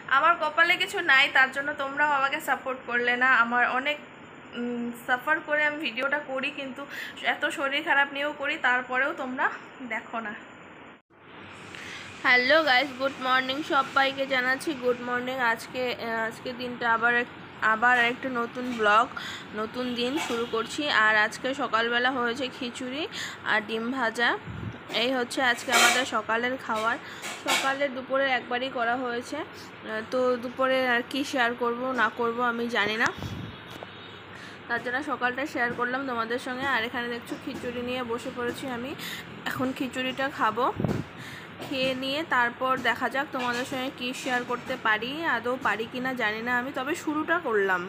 আমার কপালে কিছু নাই, তার জন্য তোমরাও আমাকে সাপোর্ট করলে না। আমার অনেক সাফার করে আমি ভিডিওটা করি, কিন্তু এত শরীর খারাপ নিয়েও করি, তারপরেও তোমরা দেখো না। হ্যালো গাইস, গুড মর্নিং, সবাইকে জানাচ্ছি গুড মর্নিং। আজকে দিনটা আবার একটা নতুন ব্লগ, নতুন দিন শুরু করছি। আর আজকে সকালবেলা হয়েছে খিচুড়ি আর ডিম ভাজা। এই হচ্ছে আজকে আমাদের সকালের খাবার। সকালের দুপুরে একবারই করা হয়েছে, তো দুপুরে আর কি শেয়ার করব না করব আমি জানি না, তার জন্য সকালটা শেয়ার করলাম তোমাদের সঙ্গে। আর এখানে দেখছো খিচুড়ি নিয়ে বসে পড়েছি আমি। এখন খিচুড়িটা খাবো, খেয়ে নিয়ে তারপর দেখা যাক তোমাদের সঙ্গে কী শেয়ার করতে পারি, আদৌ পারি কি না জানি না আমি, তবে শুরুটা করলাম।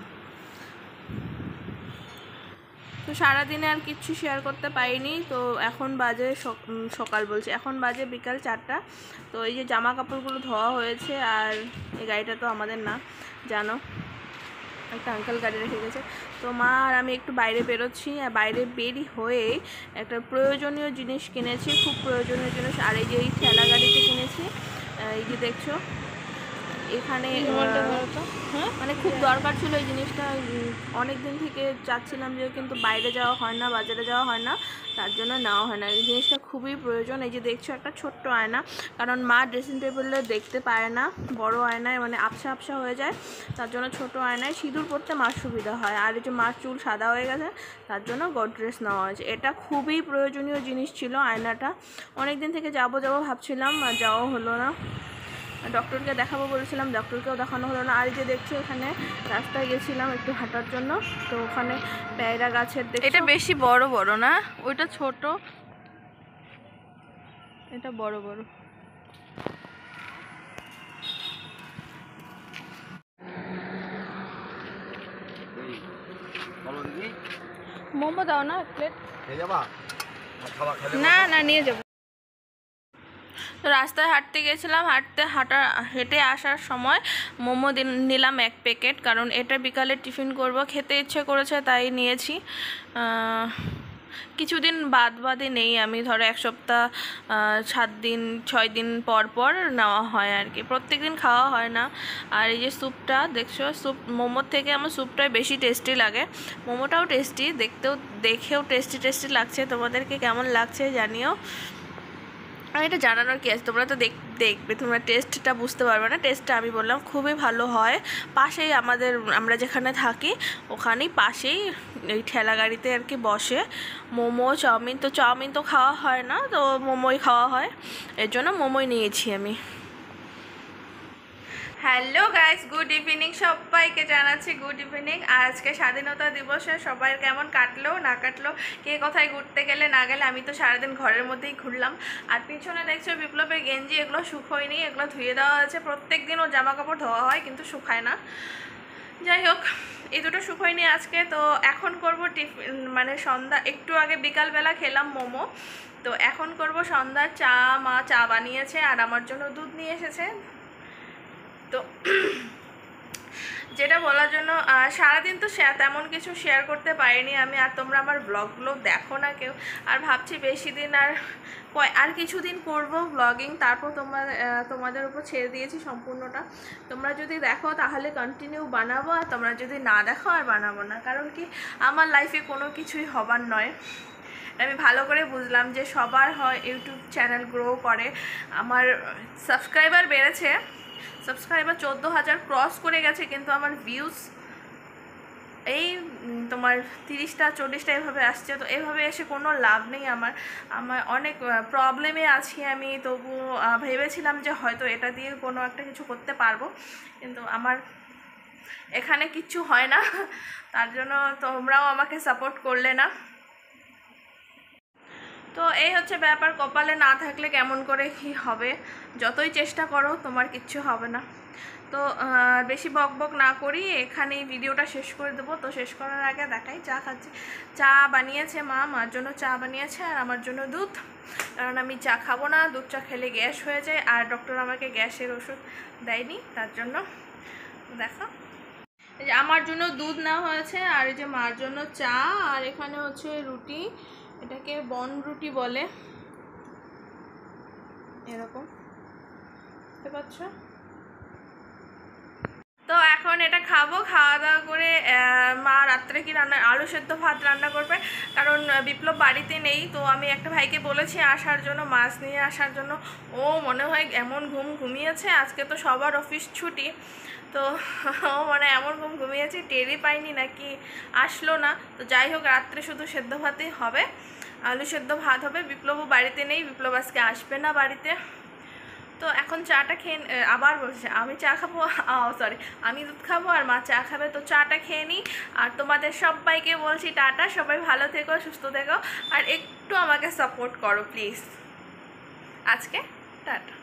তো সারাদিনে আর কিচ্ছু শেয়ার করতে পারিনি। তো এখন বাজে সকাল বলছি, এখন বাজে বিকাল 4টা। তো এই যে জামা কাপড়গুলো ধোয়া হয়েছে, আর এই গাড়িটা তো আমাদের না, জানো, একটা আঙ্কেল গাড়ি রেখে গেছে। তো মা আর আমি একটু বাইরে বেরোচ্ছি, আর বাইরে বেরি হয়ে একটা প্রয়োজনীয় জিনিস কিনেছি, খুব প্রয়োজনীয় জিনিস। আর এই যে এই ঠেলা গাড়িতে কিনেছি, এই যে দেখছো এখানে, মানে খুব দরকার ছিল এই জিনিসটা। অনেক দিন থেকে চাচ্ছিলাম যে, কিন্তু বাইরে যাওয়া হয় না, বাজারে যাওয়া হয় না, তার জন্য নেওয়া হয় না। এই জিনিসটা খুবই প্রয়োজন। এই যে দেখছো একটা ছোট্ট আয়না, কারণ মা ড্রেসিং টেবিলে দেখতে পারে না, বড় আয়নায় মানে আবসা আবসা হয়ে যায়, তার জন্য ছোট আয়নায় সিঁদুর পরতে মার সুবিধা হয়। আর এই যে মার চুল সাদা হয়ে গেছে, তার জন্য গডরেজ নেওয়া হয়েছে। এটা খুবই প্রয়োজনীয় জিনিস ছিল আয়নাটা। অনেক দিন থেকে যাবো ভাবছিলাম, আর যাওয়া হলো না। ডক্টরকে দেখাবো বলেছিলাম, ডক্টরকেও দেখানো হলো না। আর যে দেখছো এখানে রাস্তায় গেছিলাম একটু হাঁটার জন্য, তো ওখানে পেয়ারা গাছের এটা বেশি বড় বড় না, ওইটা ছোট, এটা বড় বড়। মোমো দাও না, প্লেট। না না, নিয়ে যাবো। তো রাস্তায় হাঁটতে গেছিলাম, হেঁটে আসার সময় মোমো নিলাম 1 প্যাকেট, কারণ এটা বিকালে টিফিন করব, খেতে ইচ্ছে করেছে তাই নিয়েছি। কিছুদিন বাদে নেই আমি, ধরো 1 সপ্তাহ 7 দিন 6 দিন পর পর নেওয়া হয় আর কি, প্রত্যেক দিন খাওয়া হয় না। আর এই যে স্যুপটা দেখছো, মোমোর থেকে আমার স্যুপটাই বেশি টেস্টি লাগে। মোমোটাও টেস্টি, দেখেও টেস্টি লাগছে। তোমাদেরকে কেমন লাগছে জানিও। আর এটা জানানোর কি আছে, তোমরা তো দেখবে, তোমরা টেস্টটা বুঝতে পারবে না। টেস্টটা আমি বললাম খুবই ভালো হয়। পাশেই আমরা যেখানে থাকি ওখানেই পাশেই এই ঠেলা গাড়িতে আর কি বসে মোমো চাউমিন। তো চাউমিন তো খাওয়া হয় না, তো মোমোই খাওয়া হয়, এর জন্য মোমোই নিয়েছি আমি। হ্যালো গাইস, গুড ইভিনিং, সবাইকে জানাচ্ছি গুড ইভিনিং। আজকে স্বাধীনতা দিবসে সবাই কেমন কাটলো না কাটলো, কে কোথায় ঘুরতে গেলে না গেলে, আমি তো সারাদিন ঘরের মধ্যেই ঘুরলাম। আর পিছনে দেখছো বিপ্লবের গেঞ্জি, এগুলো শুকোয়নি, এগুলো ধুয়ে দেওয়া হয়েছে। প্রত্যেক দিন ও জামা কাপড় ধোয়া হয় কিন্তু শুকায় না। যাই হোক, এই দুটো শুকোয়নি আজকে। তো এখন করব টিফিন, মানে সন্ধ্যা, একটু আগে বিকালবেলা খেলাম মোমো, তো এখন করব সন্ধ্যার চা। মা চা বানিয়েছে আর আমার জন্য দুধ নিয়ে এসেছে। তো যেটা বলার জন্য, সারাদিন তো তেমন কিছু শেয়ার করতে পারিনি আমি। আর তোমরা আমার ব্লগগুলো দেখো না কেউ, আর ভাবছি বেশি দিন আর কিছুদিন করব ব্লগিং, তারপর তোমাদের উপর ছেড়ে দিয়েছি সম্পূর্ণটা। তোমরা যদি দেখো তাহলে কন্টিনিউ বানাবো, আর তোমরা যদি না দেখো আর বানাবো না। কারণ কি, আমার লাইফে কোনো কিছুই হবার নয়। আমি ভালো করে বুঝলাম যে সবার হয় ইউটিউব চ্যানেল গ্রো করে। আমার সাবস্ক্রাইবার বেড়েছে, সাবস্ক্রাইবার 14,000 ক্রস করে গেছে, কিন্তু আমার ভিউজ এই তোমার 30টা 40টা এভাবে আসছে। তো এভাবে এসে কোনো লাভ নেই আমার অনেক প্রবলেমে আছি আমি। তবু ভেবেছিলাম যে হয়তো এটা দিয়ে কোনো একটা কিছু করতে পারবো, কিন্তু আমার এখানে কিচ্ছু হয় না, তার জন্য তোমরাও আমাকে সাপোর্ট করলে না। তো এই হচ্ছে ব্যাপার, কপালে না থাকলে কেমন করে কি হবে, যতই চেষ্টা করো তোমার কিচ্ছু হবে না। তো বেশি বক না করি, এখানেই ভিডিওটা শেষ করে দেবো। তো শেষ করার আগে দেখাই, চা খাচ্ছি। চা বানিয়েছে মার জন্য চা বানিয়েছে, আর আমার জন্য দুধ, কারণ আমি চা খাবো না, দুধ চা খেলে গ্যাস হয়ে যায়, আর ডক্টর আমাকে গ্যাসের ওষুধ দেয়নি, তার জন্য। দেখো, এই যে আমার জন্য দুধ নেওয়া হয়েছে, আর এই যে মার জন্য চা, আর এখানে হচ্ছে রুটি, এটাকে বন রুটি বলে, এরকম, বুঝতে পারছো। এটা খাবো, খাওয়া দাওয়া করে মা রাত্রে কি রান্না, আলু সেদ্ধ ভাত রান্না করবে, কারণ বিপ্লব বাড়িতে নেই। তো আমি একটা ভাইকে বলেছি আসার জন্য, মাছ নিয়ে আসার জন্য। ও মনে হয় এমন ঘুমিয়েছে, আজকে তো সবার অফিস ছুটি, তো মানে এমন ঘুমিয়েছি, টেরই পাইনি নাকি আসলো না। তো যাই হোক, রাত্রে শুধু সেদ্ধ ভাতই হবে, আলু সেদ্ধ ভাত হবে। বিপ্লবও বাড়িতে নেই, বিপ্লব আজকে আসবে না বাড়িতে। তো এখন চাটা খেয়ে, আবার বলছে আমি চা খাবো, সরি আমি দুধ খাবো আর মা চা খাবে। তো চাটা খেয়ে নিই, আর তোমাদের সবাইকে বলছি টাটা, সবাই ভালো থেকো, সুস্থ থেকো, আর একটু আমাকে সাপোর্ট করো প্লিজ। আজকে টাটা।